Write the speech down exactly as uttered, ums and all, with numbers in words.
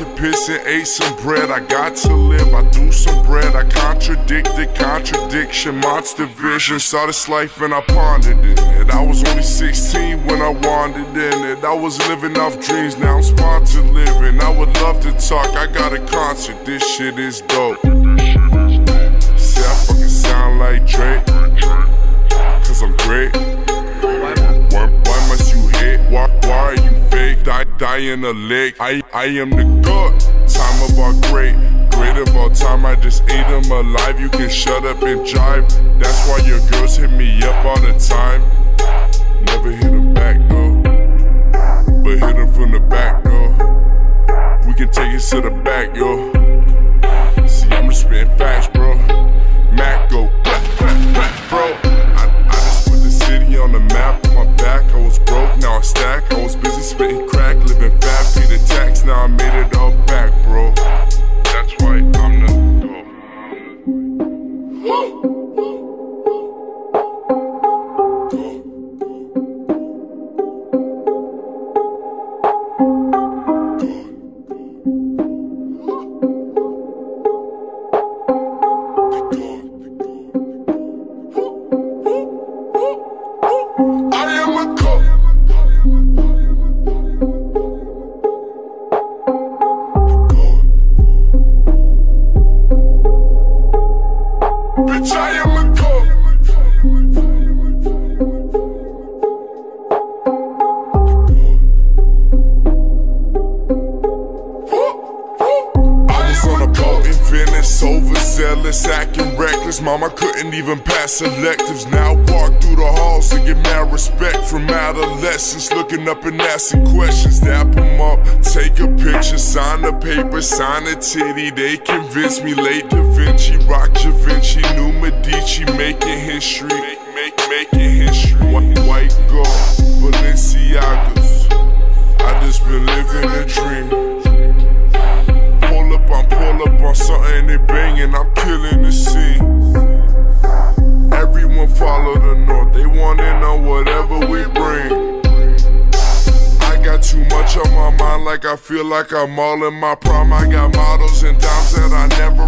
to piss and ate some bread. I got to live, I threw some bread. I contradicted contradiction, monster vision. Saw this life and I pondered in it. I was only sixteen when I wandered in it. I was living off dreams, now I'm sponsored living. I would love to talk, I got a concert, this shit is dope. See, I fucking sound like Drake, cause I'm great. Why, why must you hate? Why, why are you fake? Die, die in a lake. I, I am the god. Time of our great, great of all time. I just ate them alive. You can shut up and jive. That's why your girls hit me up all the time. Never hit them back though, but hit them from the back though. We can take it to the back, yo. See, I'm just spitting facts, bro. Mac go, bro. I, I just put the city on the map on my back. I was broke, now I stack. I was busy spitting crack, living fat, pay the tax. Now I made it all back, bro. That's why I'm the go. Bitch, I am a god. I was on a boat in Venice, overzealous, acting reckless. Mama couldn't even pass electives. Now I walk through the halls and get mad respect from adolescents, looking up and asking questions. Dap them up, take a picture, sign the paper, sign a titty. They convinced me late Da Vinci, rock Da Vinci, new Medici, making history, make, make, making history. White, white gold, Balenciagas. I just been living a dream. Pull up, I'm pull up on something they banging, I'm killing the scene. Everyone follow the north, they want in on whatever we bring. I got too much on my mind, like I feel like I'm all in my prime. I got models and dimes that I never